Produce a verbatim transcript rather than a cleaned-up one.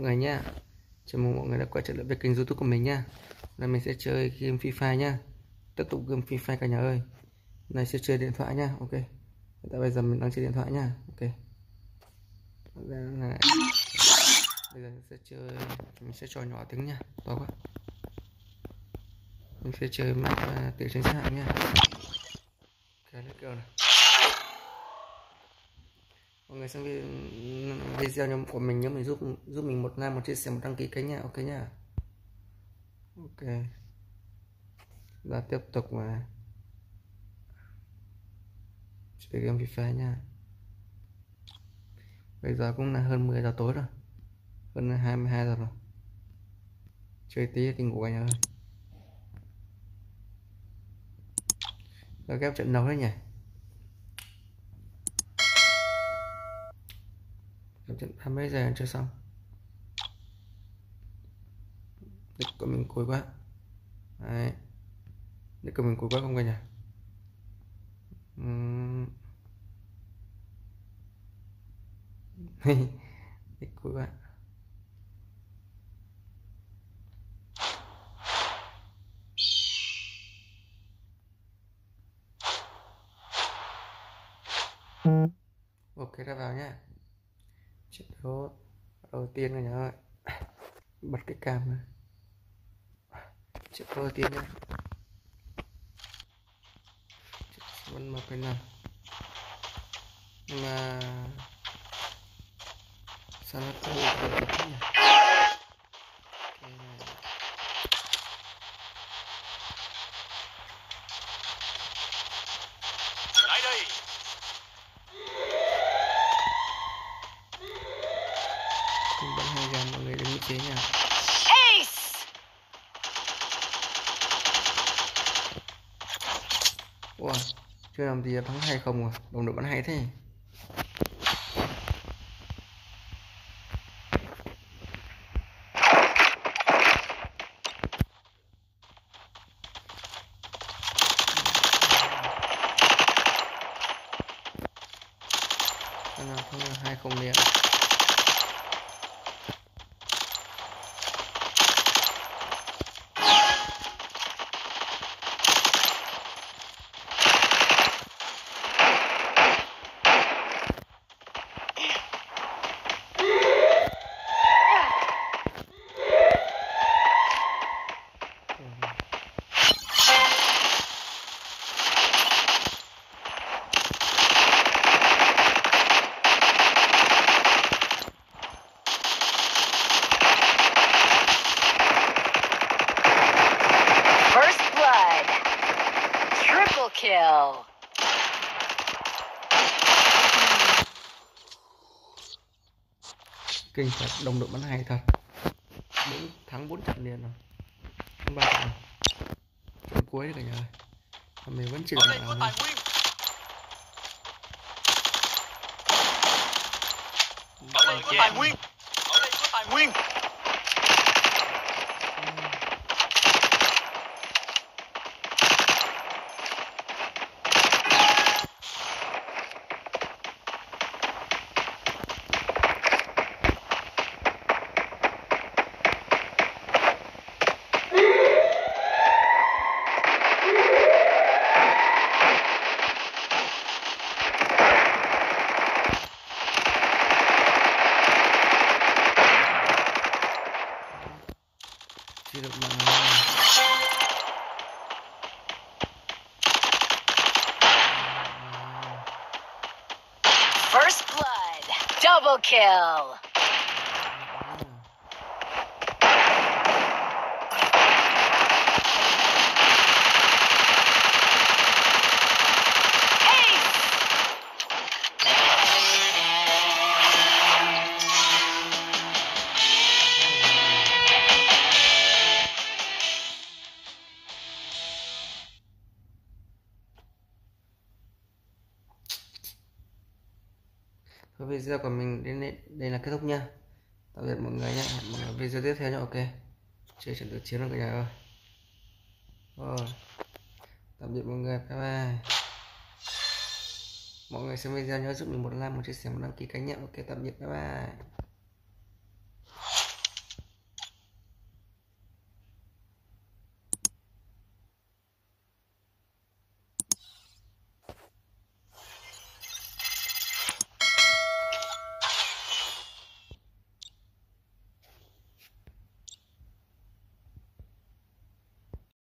người nha. Chào mừng mọi người đã quay trở lại với kênh YouTube của mình nha. Hôm nay mình sẽ chơi game Free Fire nha. Tiếp tục game Free Fire cả nhà ơi. Hôm nay sẽ chơi điện thoại nha. Ok. Hiện tại bây giờ mình đang chơi điện thoại nha. Ok. Này. Bây giờ mình sẽ chơi, mình sẽ cho nhỏ tiếng nha, to quá. Mình sẽ chơi map uh, tiếng tránh xạ nha. Ok, let's go này. Mọi người xem video của mình nhớ mình giúp giúp mình một like, một chia sẻ, một đăng ký kênh nha. Ok nha. Ok. Là tiếp tục mà chơi game Free Fire nha. Bây giờ cũng là hơn mười giờ tối rồi, hơn hai mươi hai giờ rồi. Chơi tí thì ngủ anh ơi. Đã ghép trận đấu đấy nhỉ. Ghép trận hai mấy giờ chơi xong. Địch của mình cùi quá. Đấy. Địch của mình cùi quá không cả nhà. Uhm. Địch cùi quá. Ok, ra vào nhá. Trận đấu đầu tiên rồi nhà ơi. Bật cái cam này. Trận đấu đầu tiên nhá. Vẫn một cái nào. Nhưng mà sao nó không được được nhỉ? Lại đây. Mình vẫn hay gà mọi người đứng như thế nha. Ace. Wow, chưa làm gì thắng hay không à? Đồng đội vẫn hay thế. Nào không là hai không liền. Kill. Kinh thật, đồng đội bắn hay thật. bốn thắng bốn trận liền rồi. Không ba trận. Trận cuối cả nhà ơi. Mình vẫn chưa được nào nữa. Ở đây có tài nguyên. Ở đây có tài nguyên. Chưa được mà. First blood, double kill. Thôi video của mình đến đây, đây là kết thúc nha. Tạm biệt mọi người nhé. Mọi người video tiếp theo nhé. Ok. Chơi trận tự chiến rồi cả nhà ơi. Rồi. Tạm biệt mọi người. Bye bye. Mọi người xem video nhớ giúp mình một like, một chia sẻ, một đăng ký kênh nhé. Ok, tạm biệt. Bye bye.